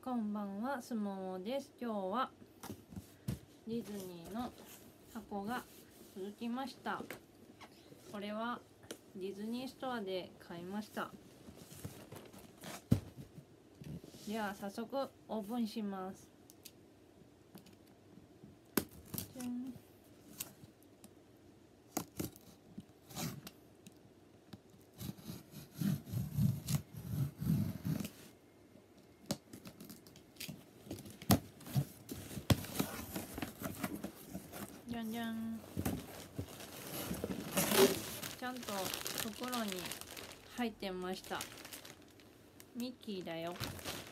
こんばんは、すももです。今日はディズニーの箱が続きました。これはディズニーストアで買いました。では早速オープンします。じゃんじゃん。ちゃんと袋に入ってました。ミッキーだよ。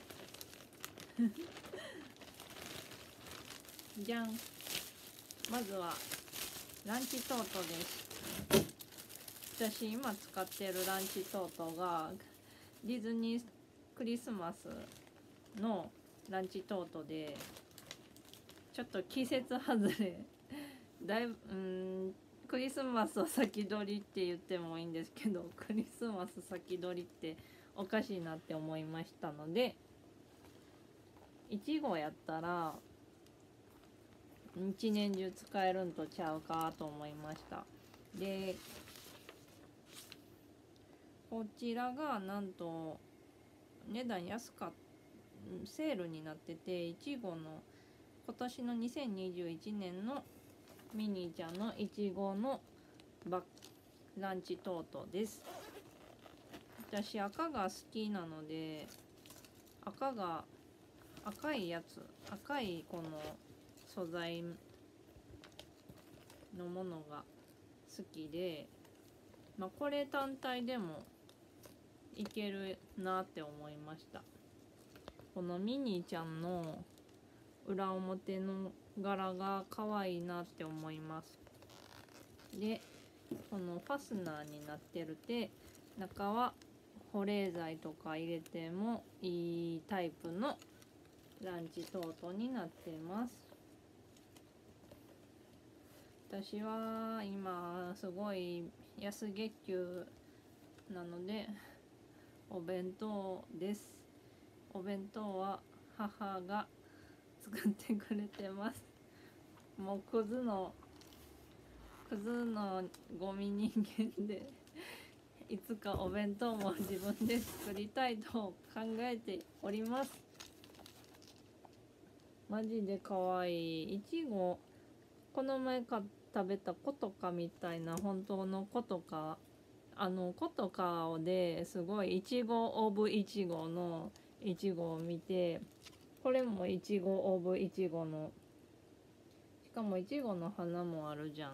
じゃん。まずはランチトートです。私今使ってるランチトートがディズニークリスマスのランチトートで、ちょっと季節外れだいぶクリスマスを先取りって言ってもいいんですけど、クリスマス先取りっておかしいなって思いましたので、いちごやったら一年中使えるんとちゃうかと思いました。でこちらがなんと値段安かった、セールになってて、いちごの今年の2021年のミニーちゃんのいちごのランチトートです。私赤が好きなので、赤いやつ、赤いこの素材のものが好きで、これ単体でもいけるなって思いました。このミニーちゃんの裏表の柄が可愛いなって思います。でこのファスナーになってるて、中は保冷剤とか入れてもいいタイプのランチトートになってます。私は今すごい安月給なのでお弁当です。お弁当は母が作ってくれてます。もうクズのゴミ人間で、いつかお弁当も自分で作りたいと考えております。マジで可愛い。いちご、この前食べたコトカみたいな本当のコトカ、コトカですごいいちごオブいちごのいちごを見て、これもいちごオブいちごの、しかもいちごの花もあるじゃん。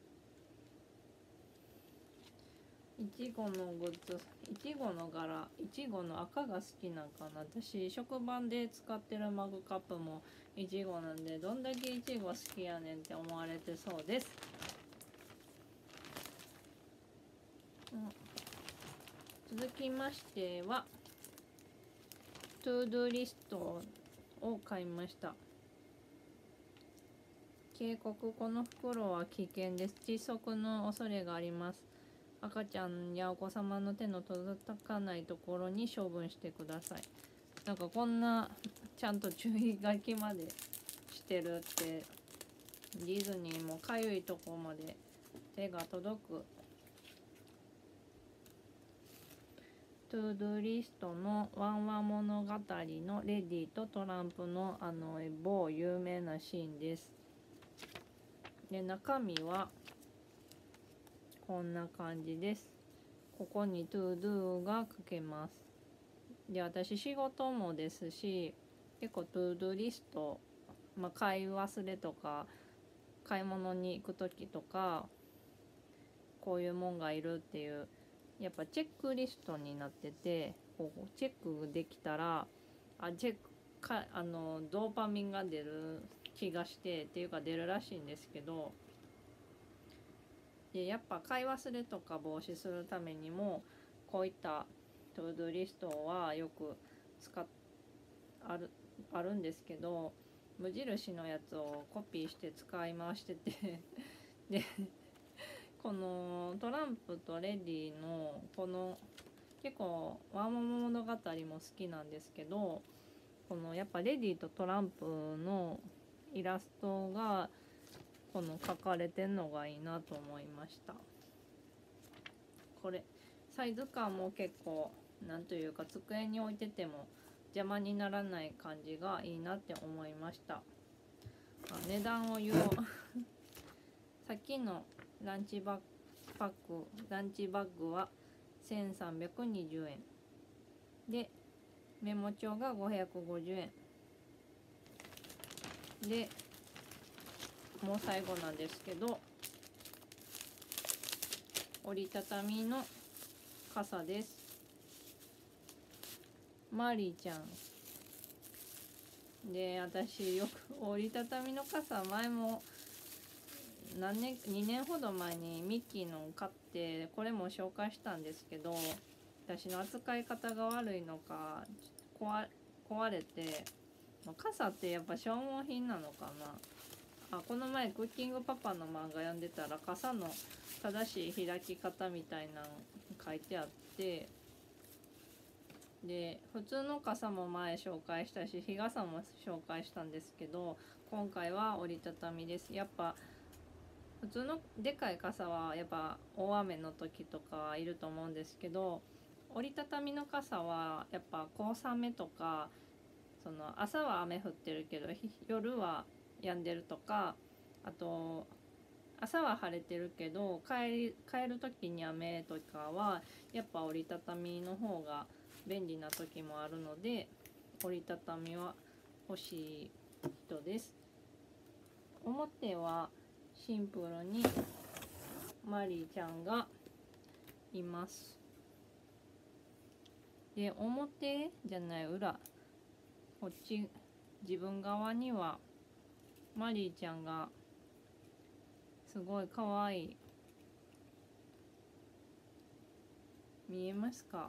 いちごのグッズ、いちごの柄、いちごの赤が好きなんかな。私食パンで使ってるマグカップもいちごなんで、どんだけいちご好きやねんって思われてそうです。続きましてはトゥードゥリストを買いました。警告、この袋は危険です。窒息の恐れがあります。赤ちゃんやお子様の手の届かないところに処分してください。なんかこんなちゃんと注意書きまでしてるって、ディズニーもかゆいとこまで手が届く。トゥードゥリストのワンワン物語のレディとトランプの某有名なシーンです。で中身はこんな感じです。ここにトゥードゥが書けます。で私仕事もですし、結構トゥードゥリスト、買い忘れとか買い物に行く時とか、こういうもんがいるっていうやっぱチェックリストになってて、こうチェックできたらチェックかドーパミンが出る気がしてっていうか出るらしいんですけど、でやっぱ買い忘れとか防止するためにもこういったトゥードゥリストはよくあるんですけど、無印のやつをコピーして使い回しててでこのトランプとレディのこの結構ワンモモ物語も好きなんですけど、 このやっぱレディーとトランプのイラストがこの描かれてんのがいいなと思いました。これサイズ感も結構なんというか机に置いてても邪魔にならない感じがいいなって思いました。値段を言おうさっきのランチバッグは1320円で、メモ帳が550円で、もう最後なんですけど、折りたたみの傘です。マリーちゃんで、私よく折りたたみの傘前も2年ほど前にミッキーの買ってこれも紹介したんですけど、私の扱い方が悪いのか壊れて、傘ってやっぱ消耗品なのかな。この前クッキングパパの漫画読んでたら傘の正しい開き方みたいなの書いてあって、で普通の傘も前紹介したし日傘も紹介したんですけど、今回は折りたたみです。やっぱ普通のでかい傘はやっぱ大雨の時とかいると思うんですけど、折りたたみの傘はやっぱ小雨とか、その朝は雨降ってるけど夜は止んでるとか、あと朝は晴れてるけど帰る時に雨とかはやっぱ折りたたみの方が便利な時もあるので、折りたたみは欲しい人です。表はシンプルにマリーちゃんがいます。で、表じゃない裏、こっち自分側にはマリーちゃんがすごいかわいい。見えますか？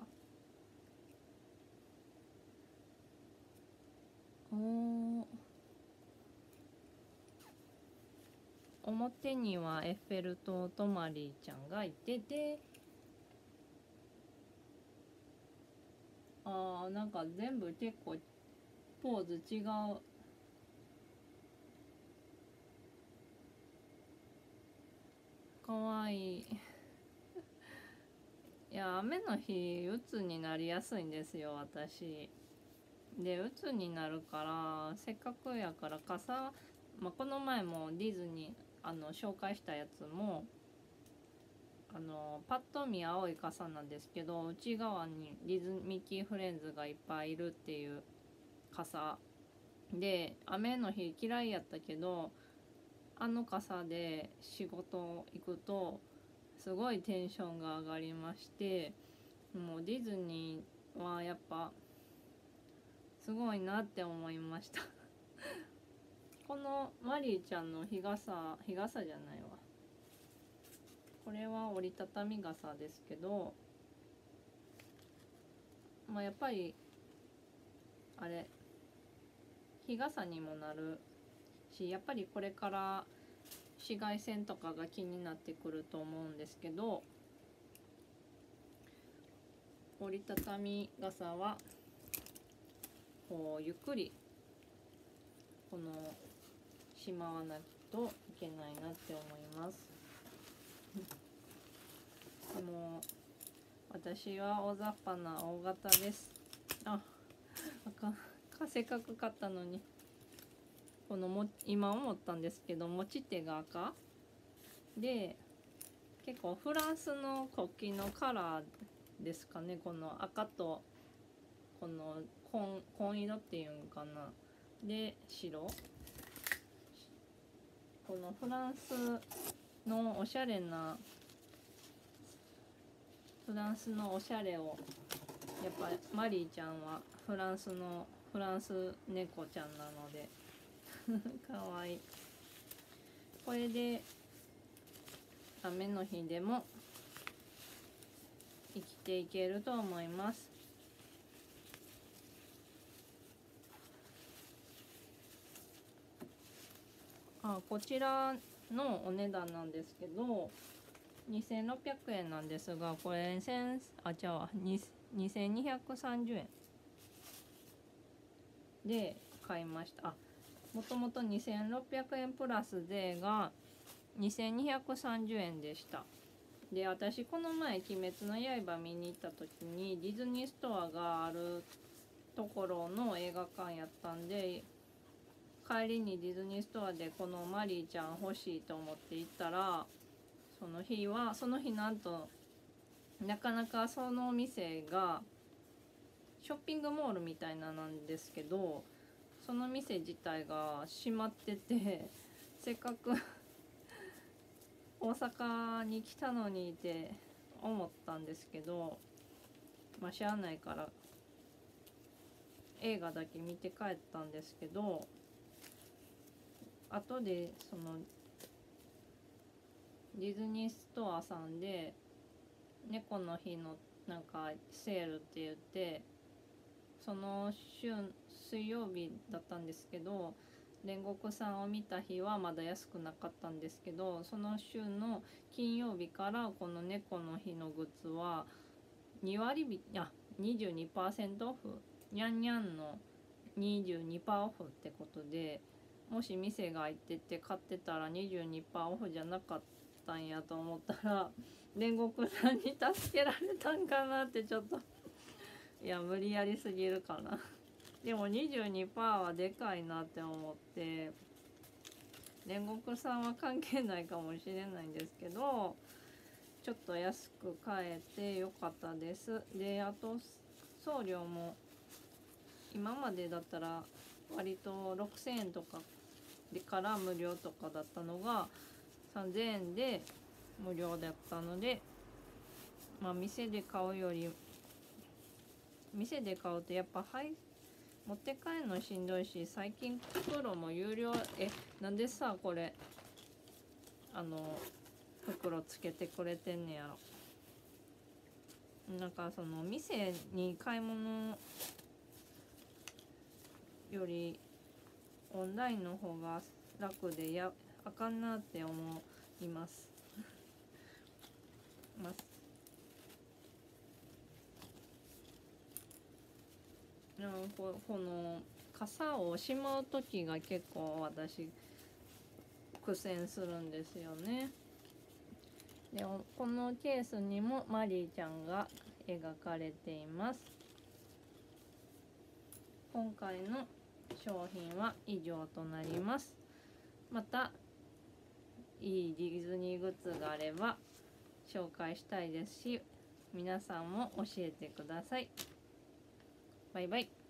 表にはエッフェル塔とマリーちゃんがいてて、なんか全部結構ポーズ違う。かわいい。いや、雨の日鬱になりやすいんですよ私。で鬱になるからせっかくやから傘、この前もディズニー紹介したやつもパッと見青い傘なんですけど、内側にミッキーフレンズがいっぱいいるっていう傘で、雨の日嫌いやったけど傘で仕事行くとすごいテンションが上がりまして、もうディズニーはやっぱすごいなって思いましたこのマリーちゃんの日傘じゃないわ、これは折りたたみ傘ですけど、やっぱりあれ日傘にもなるし、やっぱりこれから紫外線とかが気になってくると思うんですけど、折りたたみ傘はこうゆっくりこのしまわないといけないなって思いますでも私は大雑把な大型です。あかんせっかく買ったのに、今思ったんですけど持ち手が赤で、結構フランスの国旗のカラーですかね、この赤とこの紺色っていうんかな、で白、このフランスのおしゃれをやっぱマリーちゃんはフランス猫ちゃんなのでかわいい。これで雨の日でも生きていけると思います。こちらのお値段なんですけど2600円なんですが、これ2230円で買いました。もともと2600円プラス税が2230円でした。で、私この前「鬼滅の刃」見に行った時にディズニーストアがあるところの映画館やったんで、帰りにディズニーストアでこのマリーちゃん欲しいと思って行ったら、その日なんとなかなかその店がショッピングモールみたいななんですけど、その店自体が閉まってて、せっかく大阪に来たのにって思ったんですけど、まあしゃあないから映画だけ見て帰ったんですけど、後でそのディズニーストアさんで猫の日のなんかセールって言って、その週水曜日だったんですけど、煉獄さんを見た日はまだ安くなかったんですけど、その週の金曜日からこの猫の日のグッズは2割引き、22% オフ、にゃんにゃんの 22% オフってことで、もし店が開いてて買ってたら 22% オフじゃなかったんやと思ったら、煉獄さんに助けられたんかなってちょっといや無理やりすぎるかなでも 22% はでかいなって思って、煉獄さんは関係ないかもしれないんですけど、ちょっと安く買えてよかったです。で、あと送料も今までだったら割と6000円とかでから無料とかだったのが3000円で無料だったので、まあ店で買うより、店で買うとやっぱ持って帰るのしんどいし、最近袋も有料、なんでさこれ袋つけてくれてんねやろ。なんかその店に買い物よりオンラインの方が楽であかんなって思いますこの傘をしまう時が結構私苦戦するんですよね。でこのケースにもマリーちゃんが描かれています。今回の商品は以上となります。またいいディズニーグッズがあれば紹介したいですし、皆さんも教えてください。バイバイ。